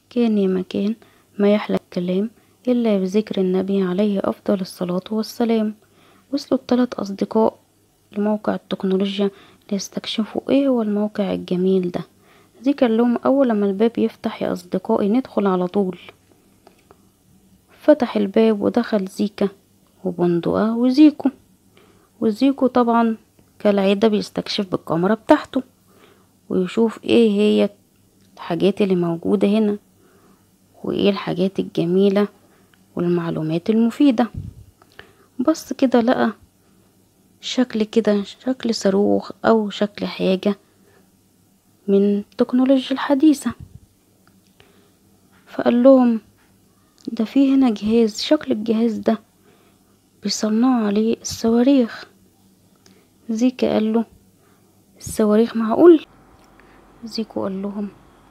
كان يا مكان ما يحلى الكلام إلا بذكر النبي عليه أفضل الصلاة والسلام. وصلوا الثلاث أصدقاء لموقع التكنولوجيا ليستكشفوا ايه هو الموقع الجميل ده. زيك قال لهم أول لما الباب يفتح يا أصدقائي ندخل على طول. فتح الباب ودخل زيكا وبندقة وزيكو. وزيكو طبعا كالعادة بيستكشف بالكاميرا بتاعته ويشوف ايه هي الحاجات اللي موجودة هنا وايه الحاجات الجميلة والمعلومات المفيدة. بص كده لقى شكل صاروخ او شكل حاجة من التكنولوجيا الحديثة. فقال لهم ده في هنا جهاز، شكل الجهاز ده بيصنعوا عليه الصواريخ. زيكا قال له الصواريخ معقول؟ زيكو قال لهم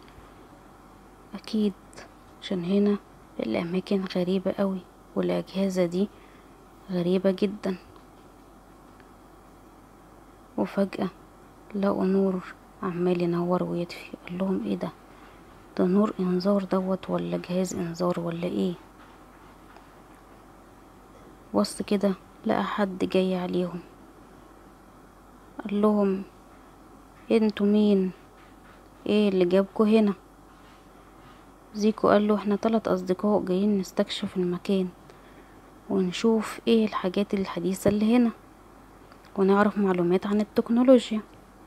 اكيد، عشان هنا الاماكن غريبة قوي والاجهزة دي غريبة جدا. وفجأة لقوا نور عمال ينور ويطفي. قال لهم ايه ده؟ ده نور انذار دوت ولا جهاز انذار ولا ايه؟ بص كده لقى حد جاي عليهم. قال لهم انتوا مين؟ ايه اللي جابكوا هنا؟ زيكو قال له احنا 3 اصدقاء جايين نستكشف المكان ونشوف ايه الحاجات الحديثة اللي هنا ونعرف معلومات عن التكنولوجيا.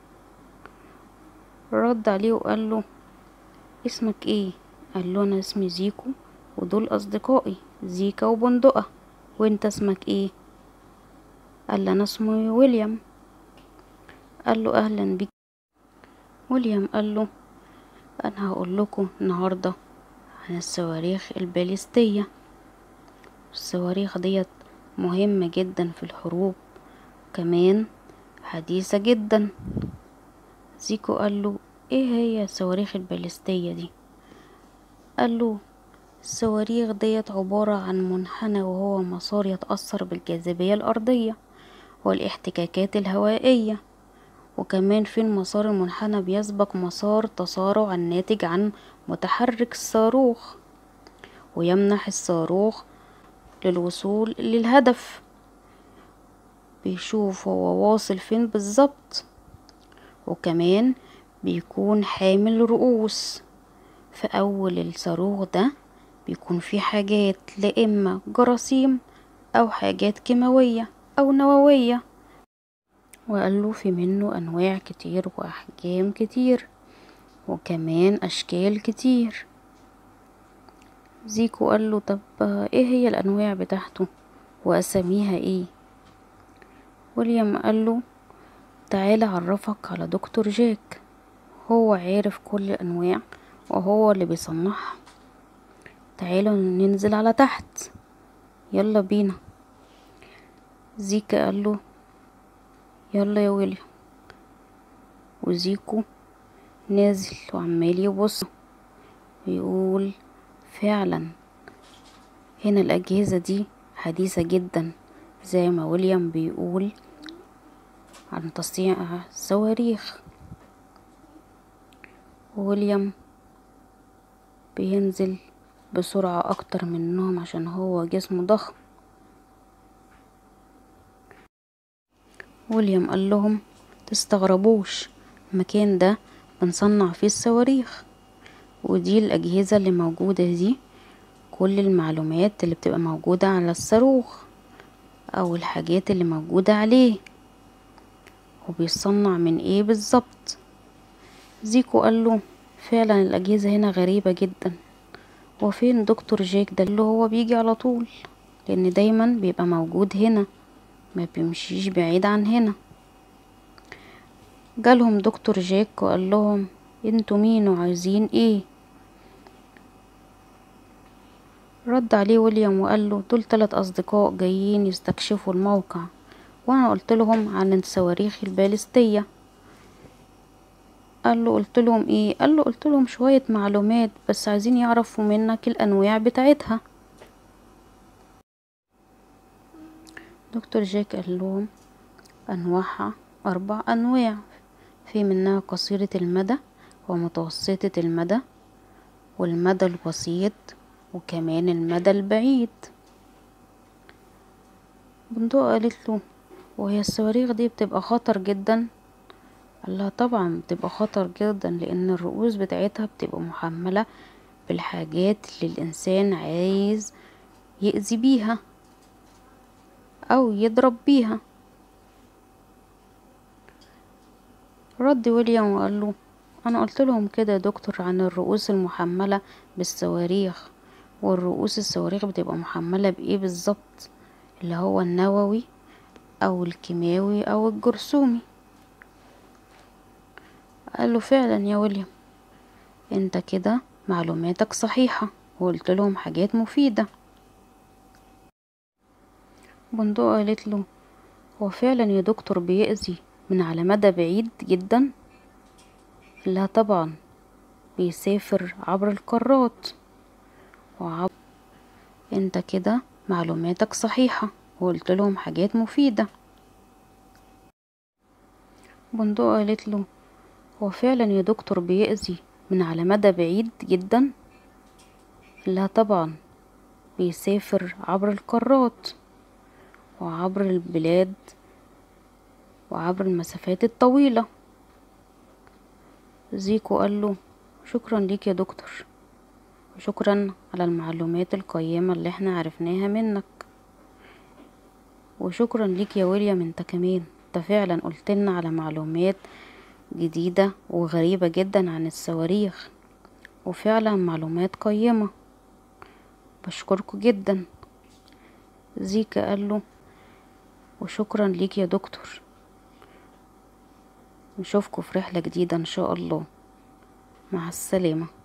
رد عليه وقال له اسمك ايه؟ قال له انا اسمي زيكو ودول اصدقائي زيكا وبندقة. وانت اسمك ايه؟ قال له انا اسمي ويليام. قال له اهلا بك. ويليام قال له انا هقول لكم النهارده عن الصواريخ الباليستية. الصواريخ ديت مهمة جدا في الحروب، كمان حديثة جدا. زيكو قال له ايه هي الصواريخ الباليستية دي؟ قال له الصواريخ ديت عبارة عن منحنى وهو مسار يتأثر بالجاذبية الأرضية والاحتكاكات الهوائية، وكمان في المسار المنحنى بيسبق مسار تسارع الناتج عن متحرك الصاروخ ويمنح الصاروخ للوصول للهدف. بيشوف هو واصل فين بالظبط، وكمان بيكون حامل رؤوس. في أول الصاروخ ده بيكون في حاجات لا إما جراثيم أو حاجات كيماوية أو نووية. وقال له في منه أنواع كتير وأحجام كتير وكمان أشكال كتير. زيكو قال له طب ايه هي الأنواع بتاعته وأساميها ايه؟ ويليام قال له تعالى اعرفك على دكتور جاك، هو عارف كل الأنواع وهو اللي بيصنعها. تعالوا ننزل على تحت، يلا بينا. زيكا قال له يلا يا ويليام. وزيكو نازل وعمال يبص ويقول فعلا هنا الأجهزة دي حديثة جدا زي ما ويليام بيقول عن تصنيع صواريخ. ويليام بينزل بسرعة أكتر منهم عشان هو جسمه ضخم. ويليام قال لهم تستغربوش، المكان ده بنصنع فيه الصواريخ، ودي الأجهزة اللي موجودة دي كل المعلومات اللي بتبقى موجودة على الصاروخ أو الحاجات اللي موجودة عليه وبيصنع من ايه بالظبط. زيكو قال له فعلا الأجهزة هنا غريبة جدا، وفين دكتور جاك ده اللي هو بيجي على طول؟ لأن دايما بيبقى موجود هنا ما بيمشيش بعيد عن هنا. جالهم دكتور جاك وقال لهم انتوا مين وعايزين ايه؟ رد عليه ويليام وقال له دول 3 أصدقاء جايين يستكشفوا الموقع وانا قلت لهم عن الصواريخ الباليستية. قال له قلت لهم ايه؟ قال له قلت لهم شوية معلومات بس عايزين يعرفوا منك الانواع بتاعتها. دكتور جاك قال لهم انواعها 4 انواع، في منها قصيرة المدى ومتوسطة المدى والمدى البسيط وكمان المدى البعيد. بندقة قالت له وهي الصواريخ دي بتبقى خطر جدا؟ قال لها طبعا بتبقى خطر جدا، لان الرؤوس بتاعتها بتبقى محملة بالحاجات اللي الانسان عايز يأذي بيها او يضرب بيها. رد ويليام وقال له انا قلت لهم كده يا دكتور عن الرؤوس المحملة بالصواريخ، والرؤوس الصواريخ بتبقى محملة بايه بالظبط؟ اللي هو النووي او الكيماوي او الجرثومي. قال له فعلا يا ويليام، انت كده معلوماتك صحيحة وقلت لهم حاجات مفيدة. بندقة قالت له هو فعلا يا دكتور بيأذي من على مدى بعيد جدا؟ لا طبعا، بيسافر عبر القارات وعبر. انت كده معلوماتك صحيحة وقلت لهم حاجات مفيدة. بندقة قالت له هو فعلا يا دكتور بيأذي من على مدى بعيد جدا؟ لا طبعا، بيسافر عبر القارات وعبر البلاد وعبر المسافات الطويلة. زيكو قال له شكرا ليك يا دكتور، وشكرا على المعلومات القيمة اللي احنا عرفناها منك، وشكرا ليك يا ويليام انت كمان، انت فعلا قلتلنا على معلومات جديدة وغريبة جدا عن الصواريخ، وفعلا معلومات قيمة، بشكركوا جدا. زيكا قال له وشكرا ليك يا دكتور، نشوفكوا في رحلة جديدة ان شاء الله، مع السلامة.